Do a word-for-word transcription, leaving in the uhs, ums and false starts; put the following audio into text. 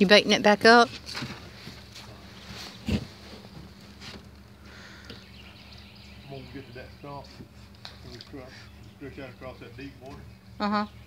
You baiting it back up? I'm gonna get to that stump and we stretch, stretch out across that deep water. Uh-huh.